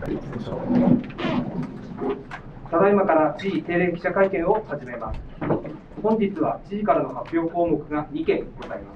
ただいまから知事定例記者会見を始めます。本日は知事からの発表項目が2件ございます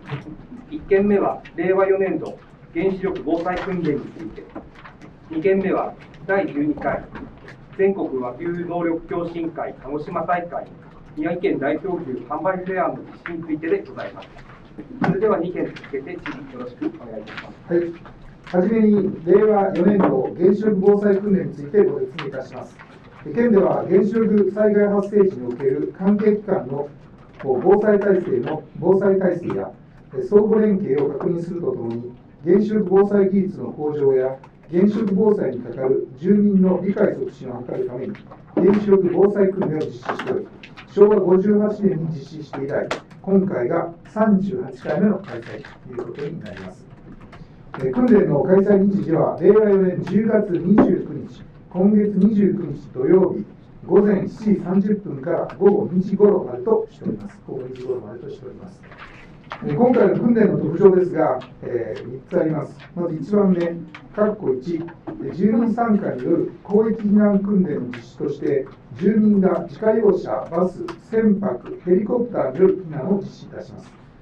。1件目は令和4年度原子力防災訓練について、2件目は第12回全国和牛能力共進会鹿児島大会宮城県代表牛販売フェアの実施についてでございます。それでは2件続けて知事よろしくお願いいたします。 はい。はじめに令和4年度原子力防災訓練についてご説明いたします。県では原子力災害発生時における関係機関の防災体制や相互連携を確認するとともに、原子力防災技術の向上や原子力防災に係る住民の理解促進を図るために原子力防災訓練を実施しており、昭和58年に実施して以来、今回が38回目の開催ということになります。訓練の開催日時は令和4年10月29日、今月29日土曜日、午前7時30分から午後2時頃までとしております。午後2時頃までとしております。今回の訓練の特徴ですが、3つあります。まず1番目、1、住民参加による広域避難訓練の実施として、住民が自家用車、バス、船舶、ヘリコプターによる避難を実施いたします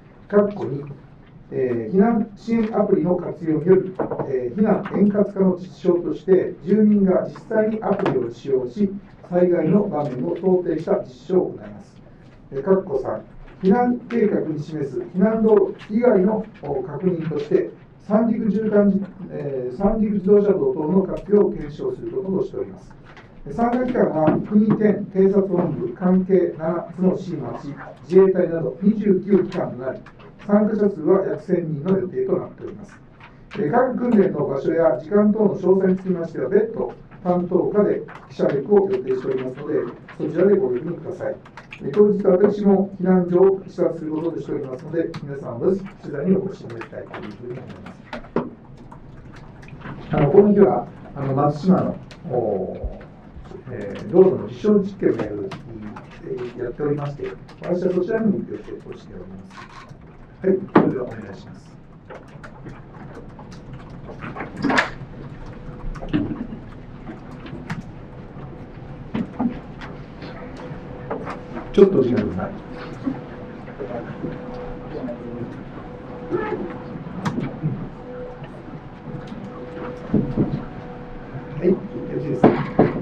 。2、避難支援アプリの活用による、避難円滑化の実証として、住民が実際にアプリを使用し、災害の場面を想定した実証を行います。3、避難計画に示す避難道路以外の確認として、三陸自動車道等の活用を検証することとしております。参加機関は国、県、警察本部、関係7つの市町、自衛隊など29機関となり、参加者数は約1000人の予定となっております。各訓練の場所や時間等の詳細につきましては、別途担当課で記者力を予定しておりますので、そちらでご確認ください。当日、私も避難所を視察することとしておりますので、皆さんもぜひ取材にお越しいただきたいというふうに思います。この日は松島の道路の実証実験をやっておりまして、私はそちらにも予定をしております。はい、それではお願いします。ちょっとお時間ください。はい、よろしいですか。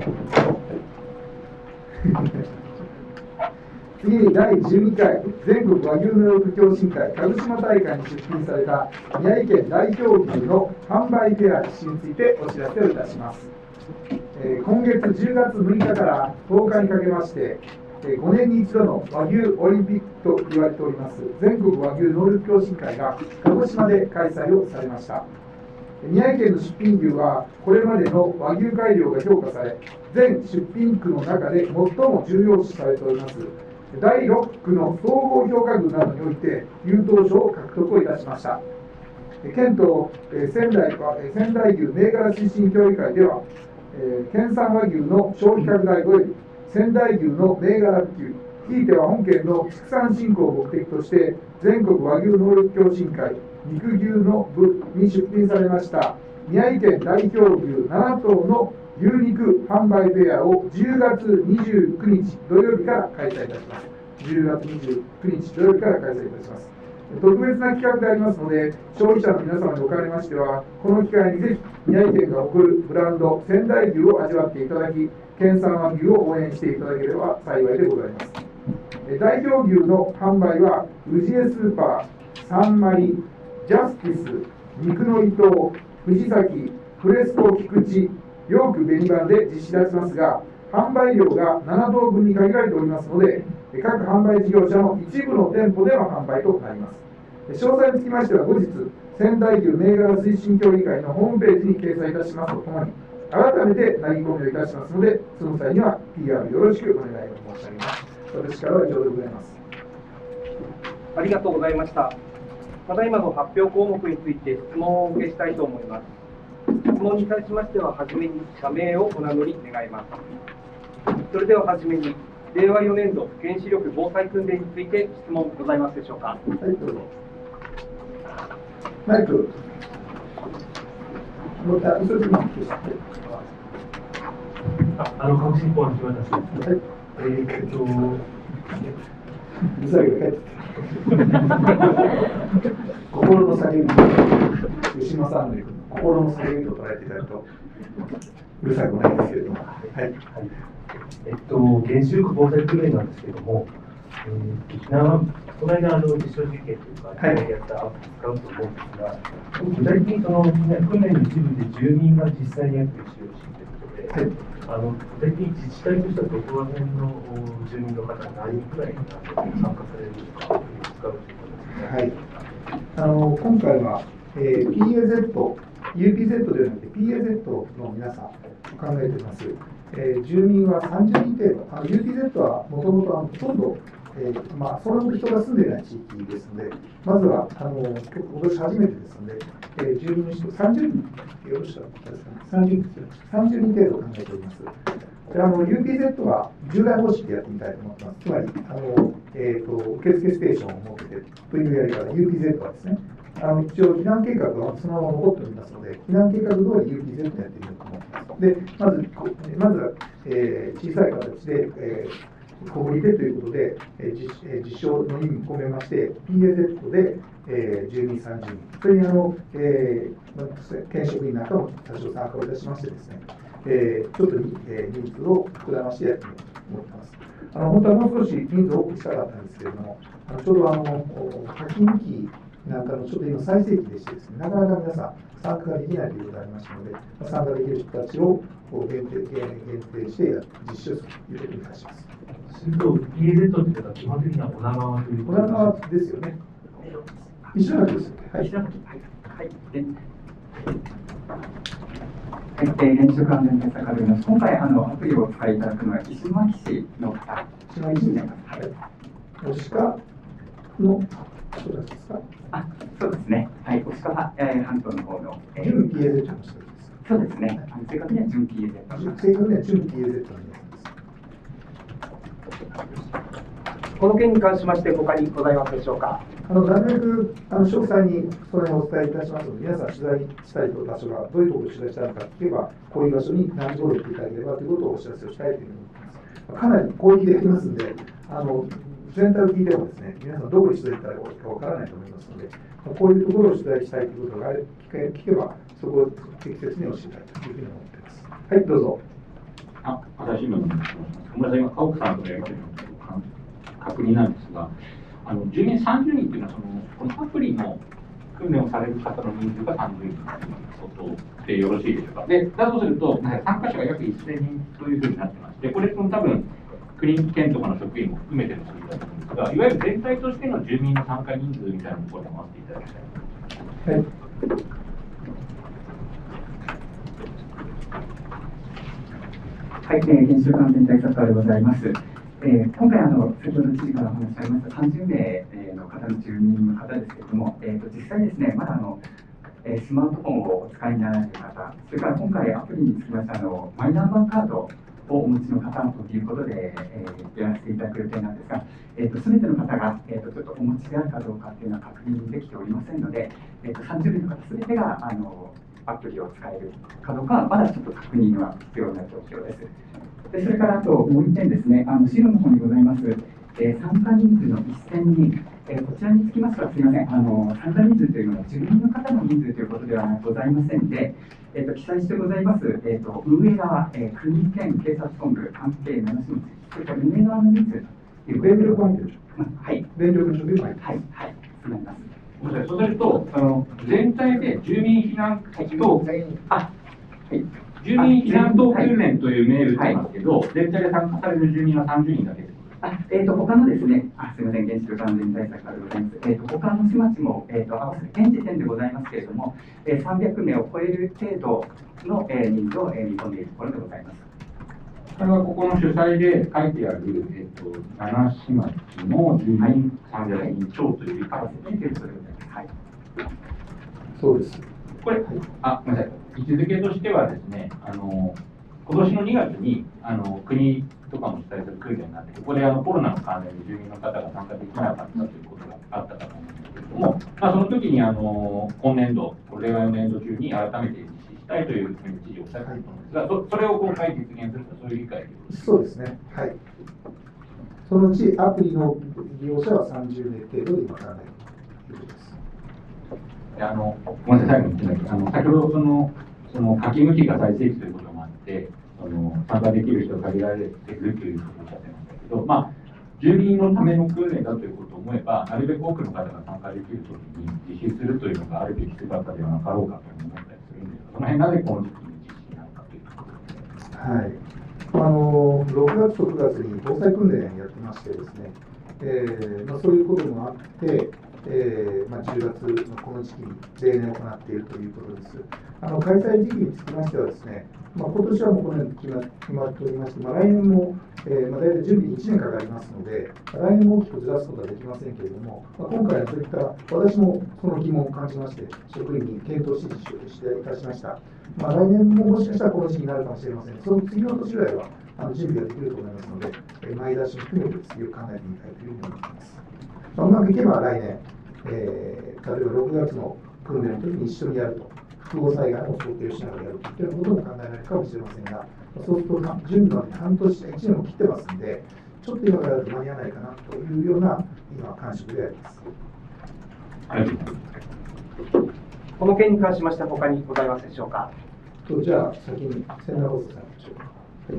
次に第12回全国和牛能力共進会鹿児島大会に出品された宮城県代表牛の販売フェア実施についてお知らせをいたします。今月10月6日から10日にかけまして、5年に一度の和牛オリンピックと言われております全国和牛能力共進会が鹿児島で開催をされました。宮城県の出品牛はこれまでの和牛改良が評価され、全出品区の中で最も重要視されております第6区の総合評価群などにおいて優等賞を獲得をいたしました。県と仙台牛銘柄推進協議会では、県産和牛の消費拡大及び仙台牛の銘柄普及、ひいては本県の畜産振興を目的として全国和牛能力共進会肉牛の部に出品されました宮城県代表牛7頭の牛肉販売フェアを10月29日土曜日から開催いたします。10月29日土曜日から開催いたします。特別な企画でありますので、消費者の皆様におかれましては、この機会にぜひ宮城県が誇るブランド仙台牛を味わっていただき、県産和牛を応援していただければ幸いでございます。代表牛の販売は宇治江スーパー、サンマリ、ジャスティス、肉の伊藤、藤崎、フレスコ菊池、ヨーク紅番で実施いたしますが、販売量が7頭分に限られておりますので、各販売事業者の一部の店舗での販売となります。詳細につきましては後日、仙台牛銘柄推進協議会のホームページに掲載いたしますとともに、改めて投げ込みをいたしますので、その際には PR よろしくお願いを申し上げます。私からは以上でございます。 ありがとうございました。ただいまの発表項目について質問をお受けしたいと思います。質問に対しましては、はじめに社名をお名乗り願います。それでははじめに、令和4年度原子力防災訓練について質問ございますでしょうか。 はい、どうぞ。マイク。 確信法の木渡しです。 はい。うざいが帰って心の叫び、吉間さんの心の叫びと捉えていただくと、うるさくないですけれども。はい。 原子力防災訓練なんですけれども、沖縄、この間、実証実験というか、やったアプリ使うと思うんですが、具体的にその訓練の一部で住民が実際にアプリ使用しているということで、具体的に自治体としてはどこら辺の住民の方が何人くらい参加されるのか、使うということですね。 はい。今回は、PAZ、UPZ ではなくて PAZ の皆さん考えています。住民は30人程度、UPZ はもともとほとんど、それほど人が住んでいない地域ですので、まずは今年初めてですので、住民の人30人、よろしかったですかね、30人程度考えております。UPZ は従来方式でやってみたいと思ってます。つまり、受付ステーションを設けてというやり方、UPZ はですね、一応、避難計画はそのまま残っておりますので、避難計画通り UPZ やってみようと思ってます。で、まずは、小さい形で、小売りでということで、実証の意味を込めまして、PAZ で、住民30人、それに県職員なんかも多少参加をいたしましてですね、ちょっと人数を膨らましてやってみようと思ってます。本当はもう少し人数を多くしたかったんですけれども、ちょうど課金期なんかのちょっと今最盛期でしてですね、なかなか皆さん参加ができないということがありましたので、参加できる人たちを限定して実施をするということにいたします。 すると、PAZ ということは基本的には女川ということ女川ですよね。石垣ですよね。はい。 原子力安全対策課でございます。今回アプリをお使いいただくのは石巻市の方、石巻市になります。はい。 押川の人たちですか？ そうですね。はい。押川半島の方の。 準 PAZ の人たちです。 そうですね。正確には準 PAZ。 正確には準 PAZ の皆さんです。 この件に関しまして、他にございますでしょうか。 なるべく詳細にそれをお伝えいたしますので、皆さん取材したい場所がどういうところを取材したいのか聞けば、こういう場所に何時頃行っていただければということをお知らせをしたいというふうに思っています。かなり広域でありますので、全体を聞いてもですね、皆さんどこに取材したらいいかわからないと思いますので、こういうところを取材したいということが聞けば、そこを適切に教えたいというふうに思っています。はい、どうぞ。 朝日新聞の小村さん、今、家屋さんとのやり取りの確認なんですが、住民30人というのはこのアプリの訓練をされる方の人数が30人ということでよろしいでしょうか。で、だとすると、参加者が約1000人というふうになってまして、これ、多分国県とかの職員も含めての数字だと思うんですが、いわゆる全体としての住民の参加人数みたいなところで回っていただきたい。 はい。 はい、原子力安全対策課でございます。今回先ほど知事からお話ありました30名の方の住民の方ですけれども、実際ですね、まだスマートフォンをお使いになられる方、それから今回アプリにつきましてマイナンバーカードをお持ちの方ということで、やらせていただく予定なんですが、すべての方が、ちょっとお持ちであるかどうかというのは確認できておりませんので、30名の方すべてがアプリを使えるかどうかはまだちょっと確認は必要な状況です。でそれからあともう1点ですね、資料の方にございます、参加人数の1000人、こちらにつきましては、すみません、参加人数というのは住民の方の人数ということではございませんで、記載してございます、運営側、国、県、警察本部、関係7市町、それから運営側の人数ということで、 電力関係でしょ。 はい、 電力の職員も入ってはい、はい、そうなります。 ごめんなさい、そうすると、全体で住民避難と、 はい、 住民避難等訓練というメールがありますけど、全体で参加される住民は30人だけです。 他のですね、すみません、原子力安全対策課でございます。他の市町も、合わせて現時点でございますけれども、300名を超える程度の、人数を見込んでいるところでございます。 これはここの主催で書いてある、7市町の住民300人超という合わせてということでございます。はい。 そうです。 これ、ごめんなさい、位置づけとしてはですね、今年の2月に国とかも主催する訓練になって、ここでコロナの関連で住民の方が参加できなかったということがあったかと思うんですけれども、その時に今年度、令和4年度中に改めて実施ししたいというふうに知事おっしゃっていたんですが、それを今回実現すると、そういう理解ですそうですね。はい。そのうちアプリの利用者は30名程度で今からないということです。 ごめんなさい、最後に言ってないけど、先ほどその書き向きが最盛期ということもあって、参加できる人が限られているということをおっしゃってましたけど、まあ、住民のための訓練だということを思えば、なるべく多くの方が参加できるときに実施するというのがあるべき姿ではなかろうかと思ったりするんですが、その辺なぜこの時期に実施なのかというところです。 はい。6月と9月に防災訓練やってましてですね、そういうこともあって、10月のこの時期に例年行っているということです。開催時期につきましてはですね、今年はもうこのように決まっておりまして、来年も、大体準備に1年かかりますので、来年も大きくずらすことはできませんけれども、今回はそういった私もその疑問を感じまして、職員に検討指示していたしました。来年ももしかしたらこの時期になるかもしれません。その次の年ぐらいは準備ができると思いますので、前出しも含めて次を考えてみたいというふうに思っています。うまくいけば来年、例えば6月の訓練の時に一緒にやると、複合災害を想定しながらやるということも考えられるかもしれませんが、そうすると準備まで半年、1年も切ってますので、ちょっと今からだと間に合わないかなというような今、感触であります。 この件に関しまして、他にございますでしょうか。 じゃあ、先に千田放送さんでしょうか。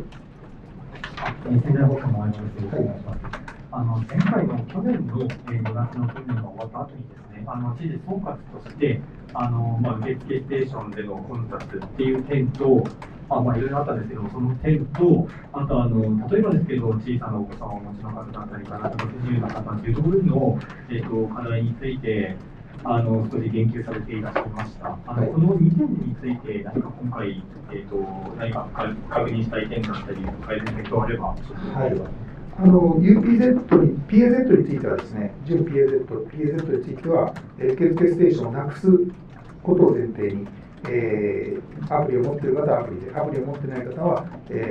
千田放送の前にお願いします。前回の去年の5月の訓練が終わった後にですね、知事総括として、受付ステーションでの混雑っていう点と、いろいろあったんですけど、その点と、あと例えばですけど、小さなお子さんをお持ちの方だったり、体の不自由な方というところの、課題について、少し言及されていらっしゃいました。この2点について、何か今回、何か確認したい点だったり、改善点があれば、 はい。UPZ に、PAZ についてはですね、準 PAZ については、受付ステーションをなくすことを前提に、アプリを持っている方はアプリで、アプリを持っていない方は、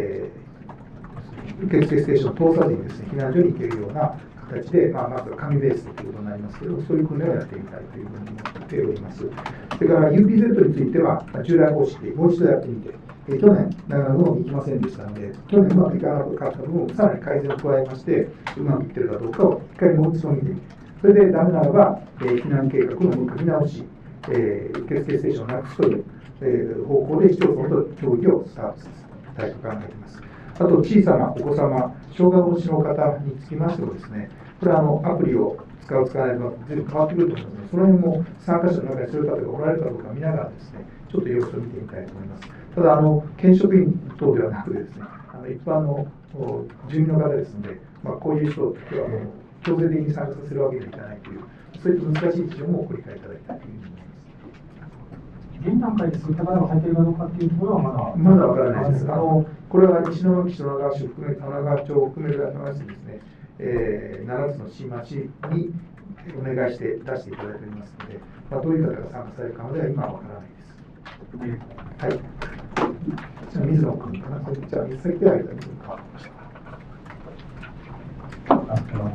受付ステーションを通さずにですね、避難所に行けるような形で、まずは紙ベースということになりますけど、そういう訓練をやってみたいというふうに思っております。それから UPZ については、従来方式でもう一度やってみて、去年、長野の行きませんでしたので、去年うまくいかなかった部分をさらに改善を加えまして、うまくいっているかどうかを一回もう一度見てみて、それでダメならば、避難計画の見直し、受付ステーションをなくすという、方向で市町村と協議をスタートさせたいと考えています。あと、小さなお子様、障害持ちの方につきましてもですね、これはアプリを使わないと全部変わってくると思いますので、その辺も参加者の中にそういう方がおられるかどうか見ながらですね、ちょっと様子を見てみたいと思います。ただ、県職員等ではなくですね、一般の住民の方ですので、こういう人を強制的に参加させるわけにはいかないという、そういった難しい事情もご理解いただきたいというふうに思います。 現段階でそういった方が入っているかどうかというところはまだわからないです。これは石巻市、野川市を含め、玉川町を含める話ですね、7つの市町にお願いして出していただいておりますので、どういう方が参加されるかまでは今はわからないです。はい。じゃあ、水野君かな。じゃあ、水先であげた水野変わりました。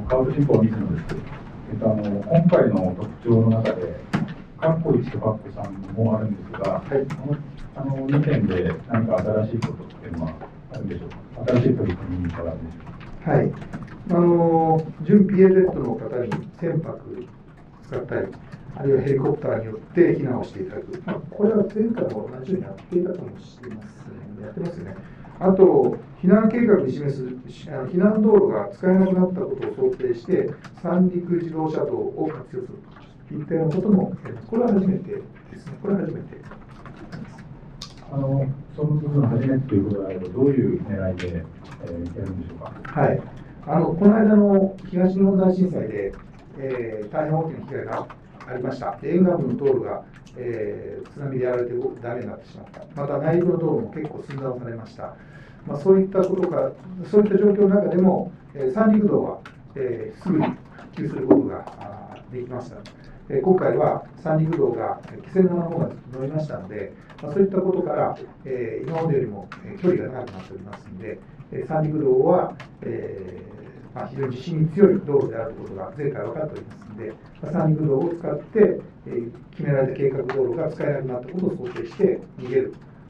川口新報水野です。今回の特徴の中で、括弧1と括弧3もあるんですが、この2点で何か新しいことっていうのはあるでしょうか。新しい取り組みからでしょうか。 はい。準 PAZ の方に船舶使ったり、あるいはヘリコプターによって避難をしていただく、これは前回も同じようにやっていたかもしれません、やってますよね。あと、避難計画に示す避難道路が使えなくなったことを想定して、三陸自動車道を活用するといったようなこともやります。これは初めてですね。これは初めて。 その部分初めてということであれば、どういう狙いで、やるんでしょうか。 はい。この間の東日本大震災で、大変大きな被害がありました。沿岸部の道路が、津波でやられてダメになってしまった。また内陸の道路も結構寸断されました。そういったことから、そういった状況の中でも、三陸道は、すぐに復旧することができました。今回は三陸道が気仙沼の方が伸びましたので、そういったことから、今までよりも距離が長くなっておりますので、三陸道は、非常に地震に強い道路であることが前回分かっておりますので、三陸道を使って、決められた計画道路が使えなくなったことを想定して逃げる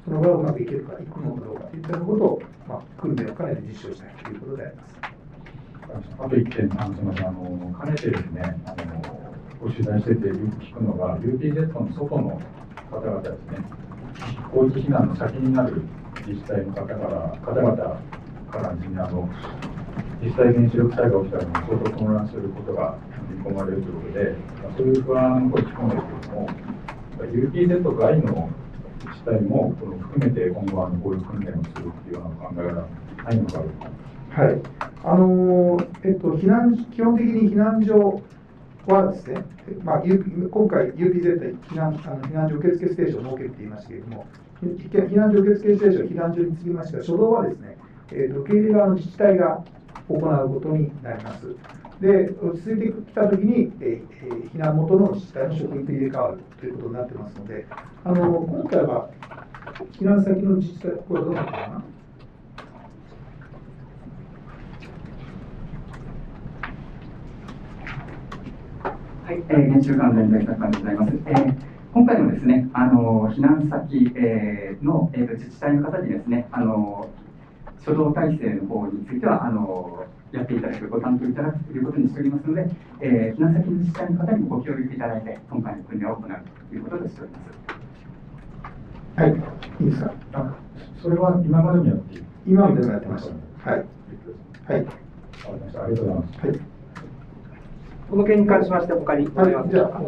その場をうまくいけるか、いくのかどうかといったようなことを、訓練を兼ねて実証したいということであります。 あと1点、すみません、兼ねてですね、ご取材しててよく聞くのが、UPZ の外の方々ですね、広域避難の先になる自治体の方々からですね、実際原子力災害が起きたら相当混乱することが見込まれるということで、そういう不安を聞くんですけれども、UPZ 外の自治体も含めて今後こういう訓練をするというような考えがないのかどうか。 はい、基本的に避難所はですね、今回 UPZ 避難所受付ステーションを設けると言いましたけれども、避難所受付ステーション、避難所につきましては、初動はですね、受け入れ側の自治体が行うことになります。で、落ち着いてきたときに、避難元の自治体の職員と入れ替わるということになってますので、今回は避難先の自治体、これはどうなったかな。 はい、原子力安全対策課でございます。今回もですね、避難先、の、自治体の方にですね、初動体制の方についてはやっていただく、ご担当いただくということにしておりますので、避難先の自治体の方にもご協力いただいて、今回の訓練を行うということとしております。 はい、いいですか。 それは今までもやっている。 今までもやってました。はい。はい。 ありがとうございます。 はい。 この件に関しまして、他にございますか。 じゃあ、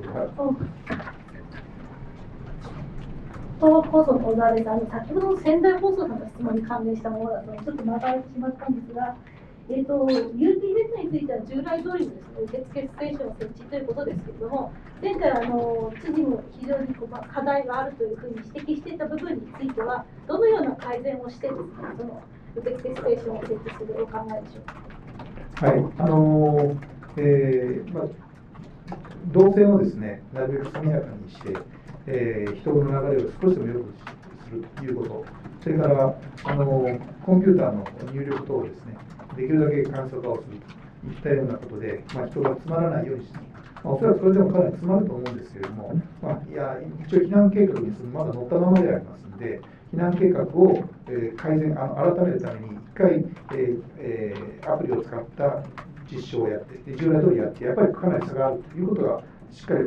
東北放送の小沢です。先ほどの仙台放送さんの質問に関連したものだと、ちょっとまたれてしまったんですが、UPZ については従来通りのですね、受付ステーション設置ということですけれども、前回知事も非常に課題があるというふうに指摘していた部分については、どのような改善をしてですね、その受付ステーションを設置するお考えでしょうか。 はい、動線をですね、なるべく速やかにして、人の流れを少しでも良くするということ、それからコンピューターの入力等をですね、できるだけ簡素化をするといったようなことで、人が詰まらないようにして、おそらくそれでもかなり詰まると思うんですけれども、一応避難計画にまだ乗ったままでありますので、避難計画を、改めるために、1回、アプリを使った実証をやって、従来通りやって、やっぱりかなり差があるということがしっかり、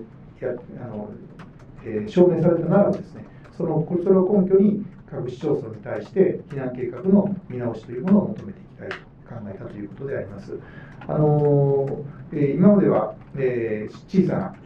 証明されたならですね、それを根拠に各市町村に対して避難計画の見直しというものを求めていきたいと考えたということであります。今までは、小さな、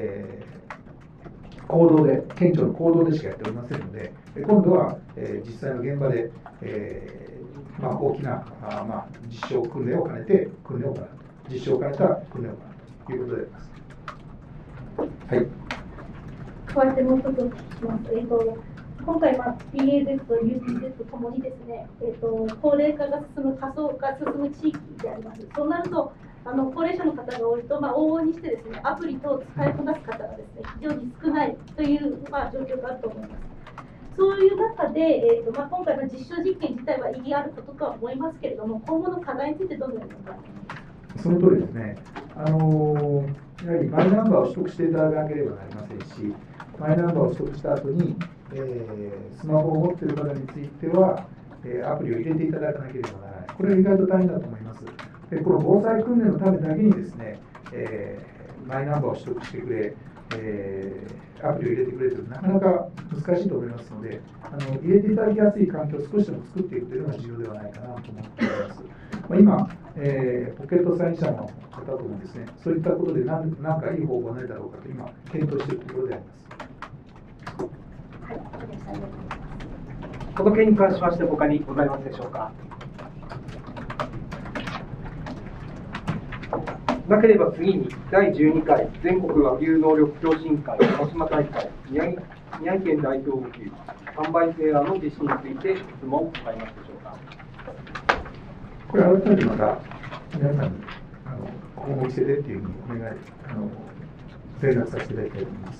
行動で、県庁の行動でしかやっておりませんので、今度は、実際の現場で、大きな実証訓練を兼ねて訓練を行うと、実証を兼ねた訓練を行うということであります。はい。 加えてもう一つお聞きします。今回、PAZ と UPZ ともにですね、高齢化が進む、過疎化が進む地域であります。そうなると、高齢者の方が多いと、往々にしてですね、アプリ等を使いこなす方がですね、非常に少ないという、状況があると思います。そういう中で、今回の実証実験自体は意義あることとは思いますけれども、今後の課題についてどのように考えますか。 その通りですね。やはりマイナンバーを取得していただかなければなりませんし、マイナンバーを取得した後に、スマホを持っている方については、アプリを入れていただかなければならない。これは意外と大変だと思います。で、この防災訓練のためだけにですね、マイナンバーを取得してくれ、アプリを入れてくれというのはなかなか難しいと思いますので、入れていただきやすい環境を少しでも作っていくというのが重要ではないかなと思っております。今、ポケットサイン社の方ともですね、そういったことで何かいい方法はないだろうかと今、検討しているところであります。 はい、ありがとうございます。 この件に関しまして、他にございますでしょうか。なければ次に第12回全国和牛能力共進会鹿児島大会宮城県代表和牛販売フェアの実施について質問を伺いますでしょうか。 これ改めてまた皆さんにここを見せてっていうふうにお願い連絡させていただきたいと思います。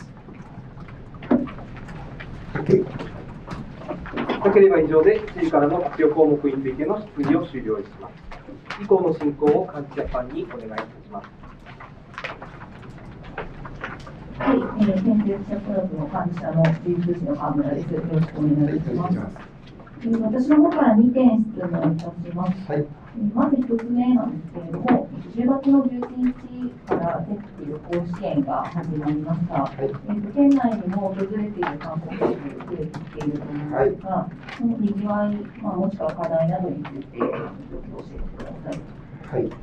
なければ以上で知事からの発表項目についての質疑を終了します。以降の進行を幹事ジャパンにお願いいたします。 はい、研究記者クラブの幹事社の流通士の川村です。よろしくお願いいたします。私の方から2点質問いたします。はい、まず1つ目なんですけれども、10月の11日から全国旅行支援が始まりました。はい、県内にも訪れている観光客が増えてきていると思いますが、そのにぎわい、もしくは課題などについて、状況を教えてください。はい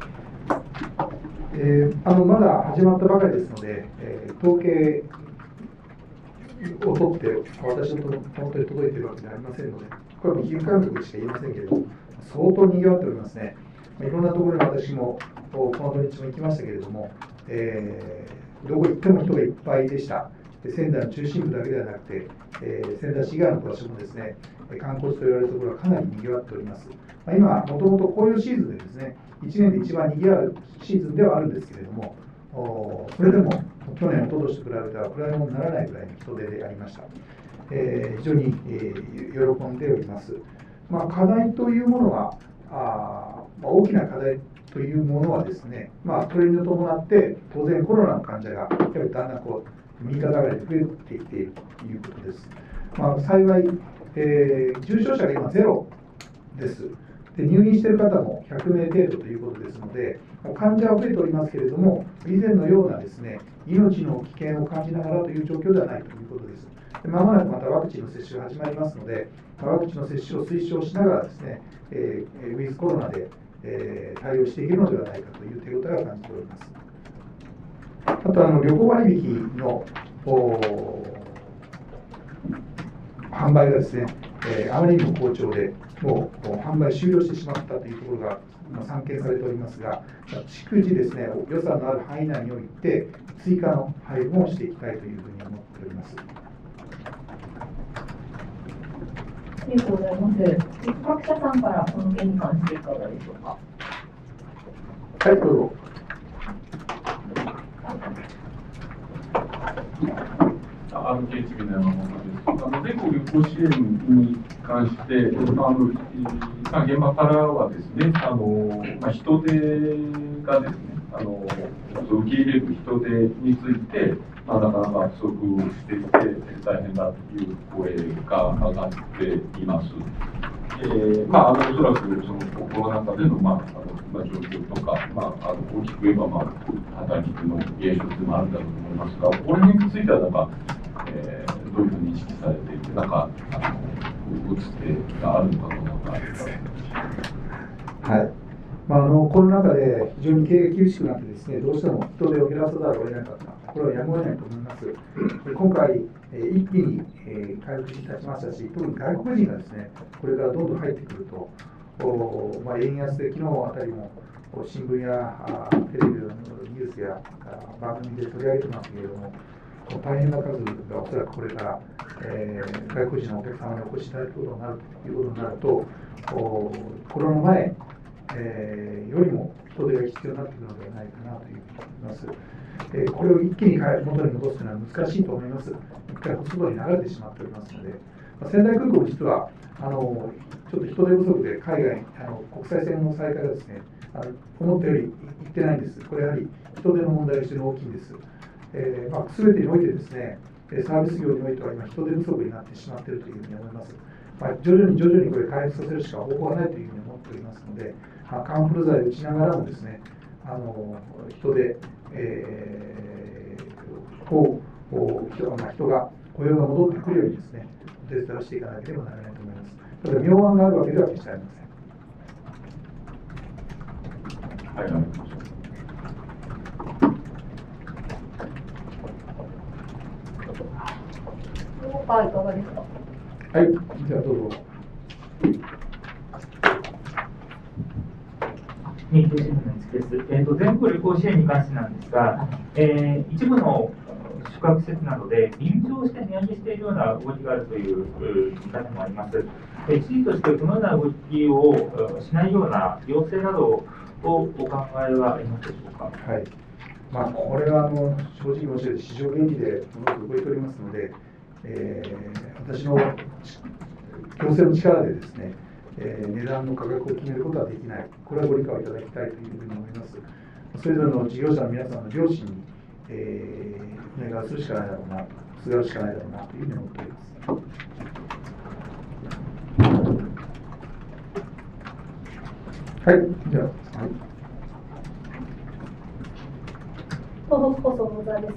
まだ始まったばかりですので、統計を取って私の手元に届いているわけではありませんので、これは比喩感覚でしか言えませんけれども、相当にぎわっておりますね。いろんなところに私もこの土日も行きましたけれども、どこ行っても人がいっぱいでした。仙台の中心部だけではなくて、仙台市以外の場所もですね、観光地と言われるところはかなりにぎわっております。今、もともと紅葉シーズンでですね、1年で一番にぎわうシーズンではあるんですけれども、それでも去年、おととしと比べたら比べ物にならないぐらいの人出でありました。非常に、喜んでおります。課題というものは、大きな課題というものはですね、それに伴って当然コロナの患者がやっぱりだんだん右肩上がりで増えてきているということです。幸い、重症者が今ゼロです。で入院している方も100名程度ということですので、患者は増えておりますけれども、以前のようなですね、命の危険を感じながらという状況ではないということです。まもなくまたワクチンの接種が始まりますので、ワクチンの接種を推奨しながらですね、ウィズコロナで、対応していけるのではないかという手応えを感じております。あと旅行割引の販売がですね、あまりにも好調で、もう販売終了してしまったというところが散見されておりますが、逐次ですね、予算のある範囲内において、追加の配分をしていきたいというふうに思っております。 ありがとうございます。各社さんからこの件に関していかがでしょうか。 はい、どうぞ。 RKHB の山本です。全国旅行支援に関して、現場からはですね、人手がですね、受け入れる人手について、なかなか不足していて、大変だという声が上がっています。おそらくそのコロナ禍での状況とか、大きく言えば、働き手の減少というのもあるんだろうと思いますが、これについてはどういうふうに意識されていて、打つ手があるのかどうか。 はい。コロナ禍で非常に経営が厳しくなってですね、どうしても人手を減らさざるを得なかった。これはやむを得ないと思います。今回、一気に回復に立ちましたし、特に外国人がですね、これからどんどん入ってくると、円安で昨日あたりも新聞やテレビのニュースや番組で取り上げてますけれども、大変な数がおそらくこれから、外国人のお客様にお越しいただくことになるということになると、コロナ前、よりも人手が必要になってくるのではないかなというふうに思います。これを一気に元に戻すというのは難しいと思います。一回外に流れてしまっておりますので、仙台空港も実はちょっと人手不足で海外、国際線の再開がですね、思ったよりいってないんです。これやはり人手の問題が非常に大きいんです。すべてにおいてですね、サービス業においては今、人手不足になってしまっているというふうに思います。徐々にこれ回復させるしか方法がないというふうに思っておりますので、カンフル剤を打ちながらもですね、人手、人が雇用が戻ってくるようにですね、お手伝いをしていかなければならないと思います。ただ、妙案があるわけでは決してありません。はい、 いかがですか。 はい、じゃあどうぞ。 日経新聞の市です。全国旅行支援に関してなんですが、一部の宿泊施設などで臨調して値上げしているような動きがあるという見方もあります。知事としてこのような動きをしないような要請などをお考えはありますでしょうか。 はい。これは正直申し上げて市場原理でものすごく動いておりますので、私の行政の力でですね、値段の価格を決めることはできない、これはご理解いただきたいというふうに思います。それぞれの事業者の皆さんの良心に、 明確するしかないだろうな、すがるしかないだろうなというふうに思っております。はい、じゃあ、はい。 東北放送の座です。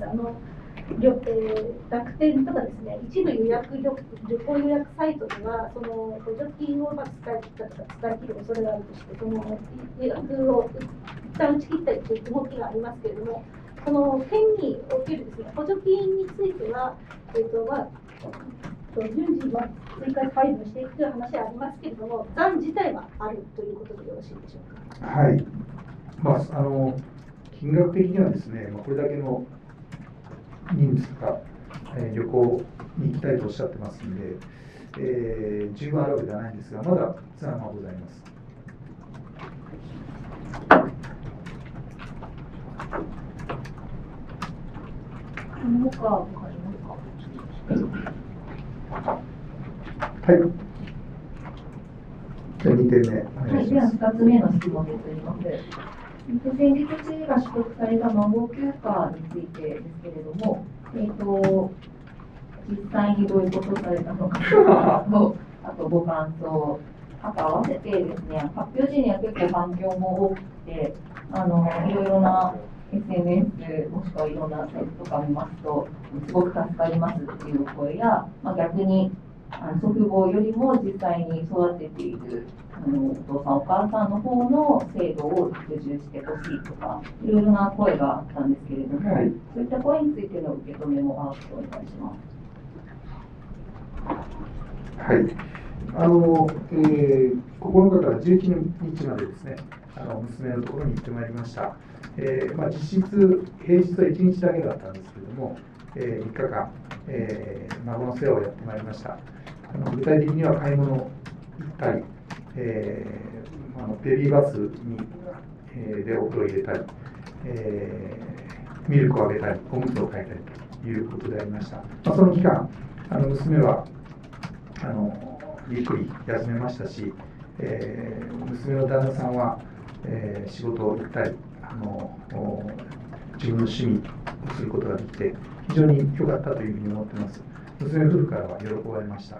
楽天とかですね、一部旅行予約サイトでは、その補助金をうまく使い切る恐れがあるとして、その予約を一旦打ち切ったりという動きがありますけれども、その県におけるですね、補助金については、順次、追加配分していくという話はありますけれども、残自体はあるということでよろしいでしょうか。 はい、金額的にはですね、これだけの人数が、旅行に行きたいとおっしゃってますので、十分あるわけではないんですが、まだ残はございます。はい。じゃあ2点目。 はい、では2つ目の質問でございます。先日知事が取得された孫休暇についてですけれども、実際にどういうことをされたのかと、あとご感想、あと合わせてですね、発表時には結構反響も多くて、いろいろな SNS もしくはいろんなサイトとか見ますと、すごく助かりますっていう声や、逆に祖父母よりも実際に育てているお父さんお母さんの方の制度を拡充してほしいとか、いろいろな声があったんですけれども、はい、そういった声についての受け止めもお願いします。 はい、9日から11日までですね、娘のところに行ってまいりました。実質、平日は1日だけだったんですけれども、3日間、孫の世話をやってまいりました。具体的には買い物行ったり、ベビーバスに、でお風呂入れたり、ミルクをあげたり、おむつを替えたりということでありました。その期間、娘はゆっくり休めましたし、娘の旦那さんは、仕事を行ったり自分の趣味をすることができて、非常に良かったというふうに思っています。娘夫婦からは喜ばれました。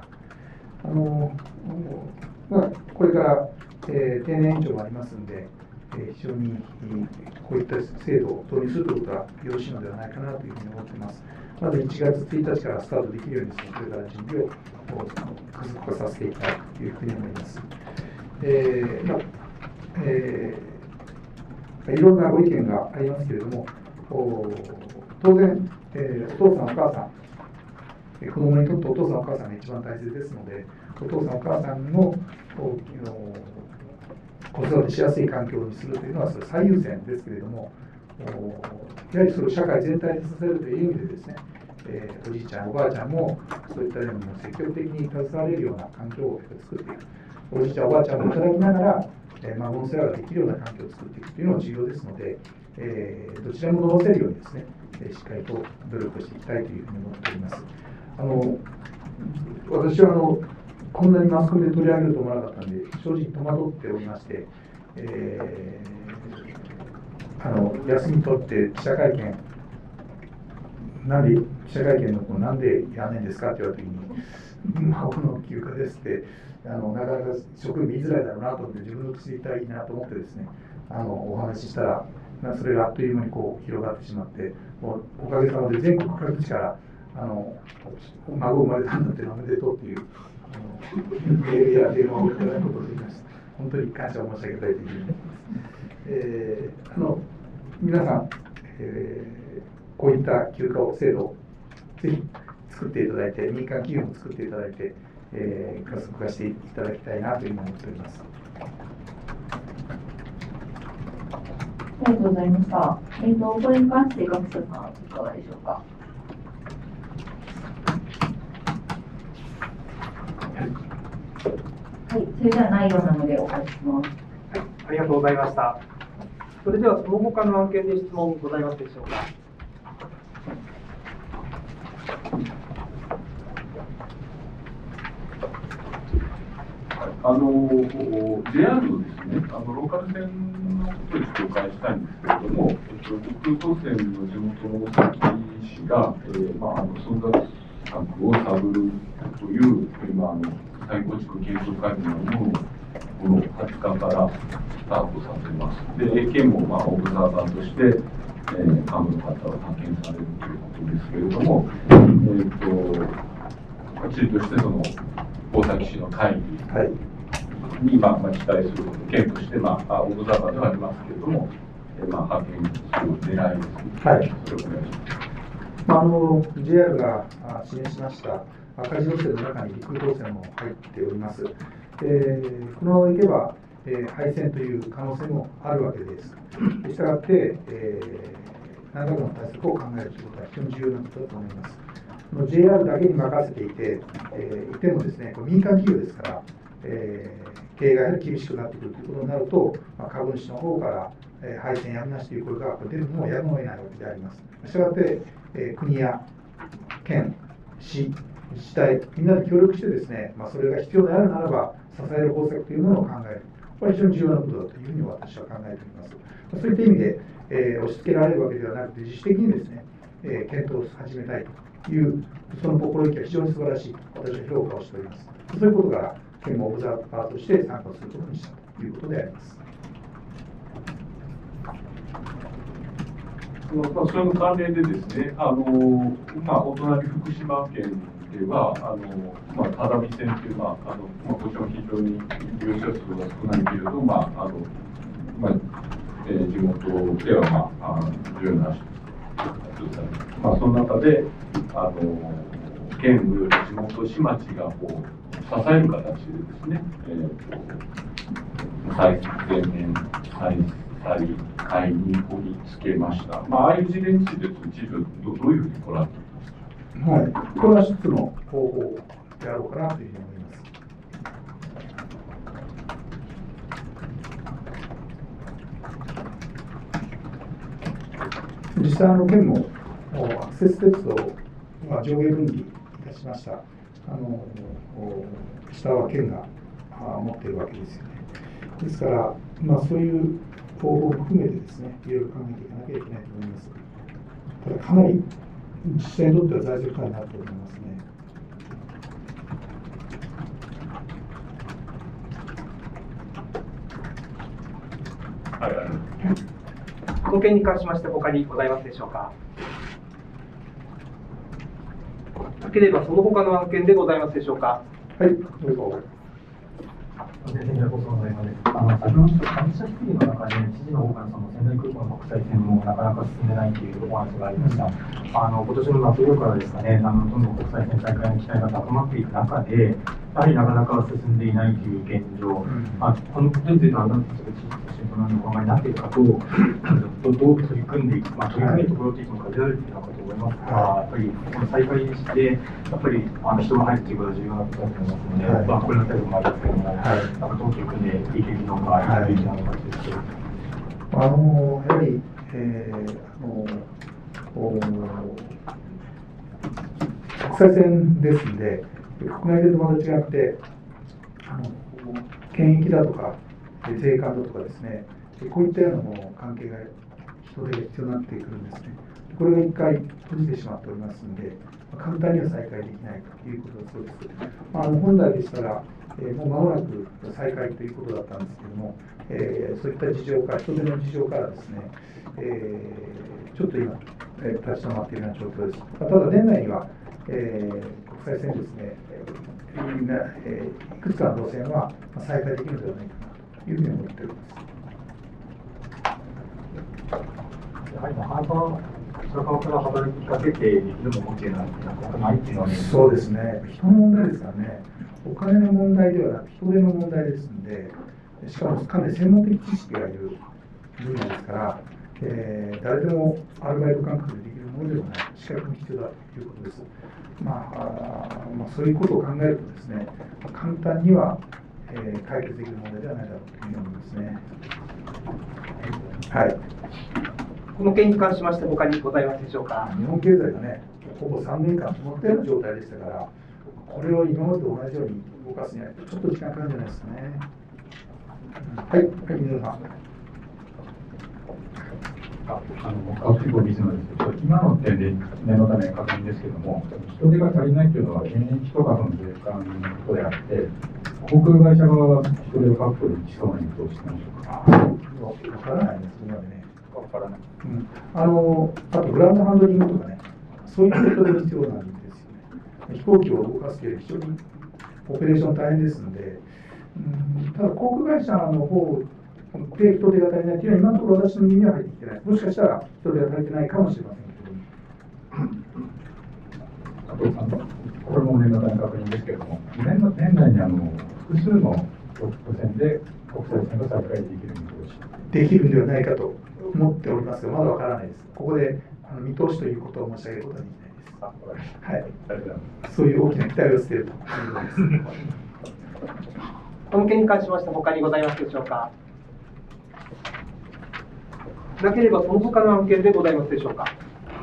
これから、定年延長もありますので、非常にこういった制度を導入するということはよろしいのではないかなというふうに思っています。まず1月1日からスタートできるようにですね、これから準備を加速化させていきたいというふうに思います。いろんなご意見がありますけれども、当然、お父さん、お母さん、子供にとってお父さん、お母さんが一番大切ですので、お父さん、お母さんの子育てしやすい環境にするというのはそれ最優先ですけれども、やはりそれを社会全体で支えるという意味でですね、おじいちゃん、おばあちゃんもそういったように積極的に携われるような環境を作っていく。おじいちゃん、おばあちゃんも働きながら、孫の世話ができるような環境を作っていくというのも重要ですので、どちらも伸ばせるようにですね、しっかりと努力していきたいというふうに思っております。私はこんなにマスコミで取り上げると思わなかったので、正直戸惑っておりまして、休み取って記者会見、記者会見のなんでやんねんですかって言われたときに、孫の休暇ですって、なかなか職員言いづらいだろうなと思って、自分の口で言ったらいいなと思ってですね、お話ししたら、それがあっという間に広がってしまって、もうおかげさまで全国各地から孫生まれたんだっておめでとうっていうメールや電話をいただくことができました。本当に感謝を申し上げたいというふうに思います。皆さん、こういった休暇制度をぜひ作っていただいて、民間企業も作っていただいて、加速化していただきたいなというふうに思っております。 ありがとうございました。これに関して学者さんいかがでしょうか。はい、それでは内容なのでお返しします。 はい、ありがとうございました。それではその他の案件で質問ございますでしょうか。 JR のですね、ローカル線のことで紹介したいんですけれども、極東線の地元の先士が、存在策を探るという、再構築継続会議のものを20日からスタートさせます。で、県もオブザーバーとして、幹部の方は派遣されるということですけれども、地理としてその大崎市の会議に、期待すること、県として、オブザーバーではありますけれども、派遣する狙いです。 はい。 それをお願いします。 JR が支援しました赤字路線の中に陸路線も入っております。このままいけば、廃線という可能性もあるわけです。したがって、何らかの対策を考えるということは非常に重要なことだと思います。JR だけに任せていて、いてもですね、民間企業ですから、経営がやはり厳しくなってくるということになると、株主の方から、廃線やめなしという声が出るのもやむを得ないわけであります。したがって、国や県、市、自治体、みんなで協力してですね、それが必要であるならば、支える方策というものを考える。これは非常に重要なことだというふうに私は考えております。そういった意味で、押し付けられるわけではなくて、自主的にですね、検討を始めたいという、その心意気は非常に素晴らしいと私は評価をしております。そういうことから、県もオブザーバーとして参加することにしたということであります。 それの関連でですね、お隣福島県では、只見線という、もちろん非常に利用者数が少ないけれど、地元では、重要なその中で、県および地元市町が支える形でですね、全面再にこぎつけました。ああいう事例について、知事はどういうふうにご覧になっていますか。 はい、これは一つの方法であろうかなというふうに思います。実際県もアクセス鉄道は上下分離いたしました。下は県が持っているわけですよね。ですから、そういう方法を含めてですね、いろいろ考えていかなきゃいけないと思います。ただ、かなり自治体にとっては財政負荷になると思いますね。 この件に関しまして、他にございますでしょうか。なければ、その他の案件でございますでしょうか。 はい、どうぞ。 先生、ご相談です。先ほど上社質疑の中で、知事の方から仙台空港の国際線もなかなか進んでないというお話がありました。今年の夏頃からですかね、どんどん国際線再開の期待が高まっていく中で、やはりなかなか進んでいないという現状、このことについては、知事としてどのようにお考えになっているかと、どう取り組んでいく、取り組めるところというのが限られているのかと思いますが、やっぱりこの再開にして、やっぱり人が入るということは重要なことだと思いますので、これの態度もありますけれども、どう取り組んでいけるのか、いけるべきなのかというところ。 やはり、国際線ですので、国内線とまた違って、検疫だとか、税関だとかですね、こういったようなもの関係が人手が必要になってくるんですね。これが一回閉じてしまっておりますので、簡単には再開できないということだそうです。本来でしたら、もう間もなく再開ということだったんですけれども、そういった事情から、人手の事情からですね、ちょっと今、立ち止まっているような状況です。ただ、年内には、国際線ですね、いくつかの路線は再開できるのではないかなというふうに思っております。 やはりなかなかこちら側から働きかけてできるものっていうのはなかなかないっていうのはね。 そうですね、人の問題ですからね、お金の問題ではなく人手の問題ですので、しかもかなり専門的知識がいる分野ですから、誰でもアルバイト感覚でできるものではない、資格も必要だということです。そういうことを考えるとですね、簡単には、解決できる問題ではないだろうというふうに思いますね。はい。 この件に関しまして、他にございますでしょうか。 日本経済がね、ほぼ3年間止まったような状態でしたから、これを今までと同じように動かすにはちょっと時間かかるんじゃないですかね。はい、皆さん。 結構リスナーですけど、今の点で念のため確認ですけれども、人手が足りないというのは、現役とかその税関のことであって、航空会社側が人手を確保できそうな見通しなんでしょうか。 わからないです、今までね。わからない。あとグラウンドハンドリングとかね、そういうことで必要なんですよね。飛行機を動かすという非常にオペレーション大変ですので、ただ航空会社の方で人手が足りないというのは、今のところ私の耳には入ってきてない。もしかしたら人手が足りてないかもしれませんけど。 これも念のため確認ですけれども、年内に複数のトップ戦で国際線が再開できる見通しできるんではないかと思っておりますが、まだわからないです。ここで見通しということを申し上げることはできないです。はい、そういう大きな期待を捨てるということです。 この件に関しまして他にございますでしょうか。なければその他の案件でございますでしょうか。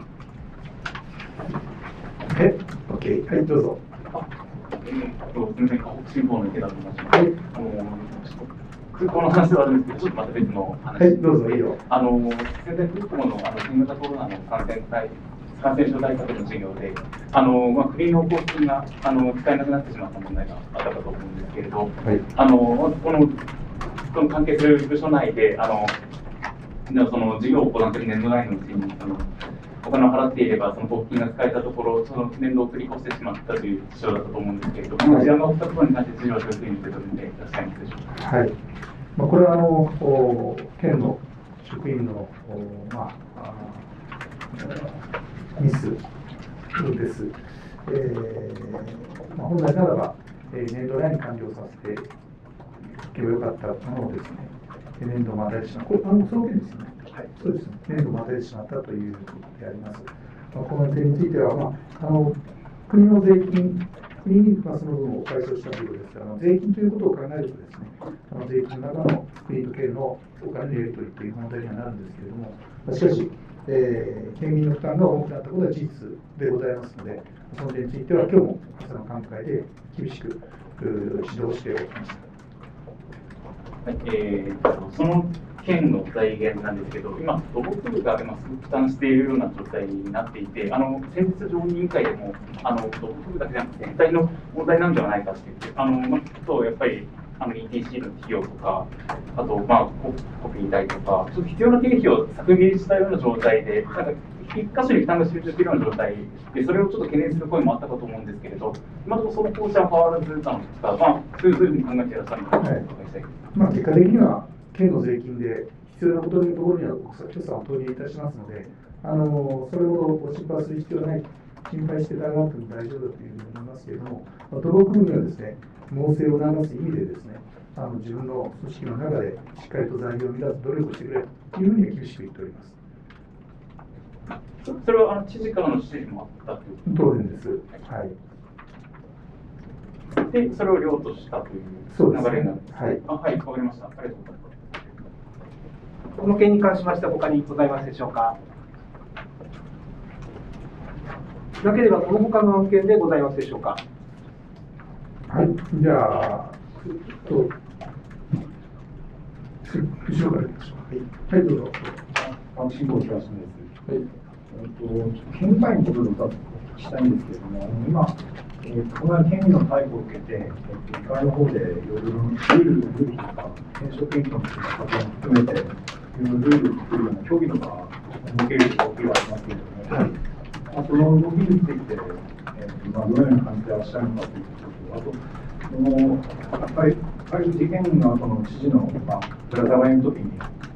OK、はい、どうぞ。 すみません、河北新報の池田と申します。空港の話はあるんですけど、ちょっとまた別の話。 はい、どうぞ、いいよ。 仙台空港の新型コロナの感染症対策の授業で、国の交付金が使えなくなってしまった問題があったかと思うんですけれど、はい、この関係する部署内で、その事業を行っている年度内のうちにお金を払っていれば、その交付金が使えたところ、その年度を繰り越してしまったという事象だったと思うんですけれども、事案が起きたことに関して事情はどういうふうに受け止めていらっしゃいますでしょうか。 はい、これは県の職員のミスです。本来ならば、年度内に完了させていけばよかったものをですね、年度をまたいでしまった、これ、その件ですよね。はい、そうですね、年度をまたいでしまったということであります。この点については、国の税金、国にその分を回収したということですから、税金ということを考えるとですね、税金の中の国と県のお金のやり取りという問題にはなるんですけれども、しかし、県民の負担が多くなったことは事実でございますので、その点については、今日も朝の幹部会で厳しく指導しておきました。 その県の財源なんですけど、今、土木部が負担しているような状態になっていて、先日、常任委員会でも、土木部だけじゃなくて、全体の問題なんではないかって言って、やっぱりETC の費用とか、あと、コピー代とか、ちょっと必要な経費を削減したような状態で、一箇所に負担が集中しているような状態で、それをちょっと懸念する声もあったかと思うんですけれど、今のところその方針は変わらずなのですか、そういうふうに考えていらっしゃるのかお伺いしたいです。 結果的には県の税金で必要なことのところには国際調査を投入いたしますので、それほどご心配する必要はない、心配していただかなくても大丈夫だというふうに思いますけれども、土木部にはですね、猛省を促す意味でですね、自分の組織の中でしっかりと財源を乱す努力をしてくれというふうには厳しく言っております。 それは知事からの指示もあったという当然です。はい。 で、それを了としたという流れになるんです。はい、わかりました。ありがとうございます。 この件に関しましては他にございますでしょうか。なければその他の案件でございますでしょうか。 はい、じゃあ、後ろからいきましょう。はい、どうぞ。 新聞東です。はい。県外のことでお聞きしたいんですけれども、今、この県議の逮捕を受けて、議会の方でいろいろルールとか、検証検討の活動も含めて、いろいろルールを作るような協議とか、設ける動きがありますけれども、はい、その動きについて、どのように感じていらっしゃるのかということと、あと、やっぱり事件の後の知事の、ぶら下がりの時に、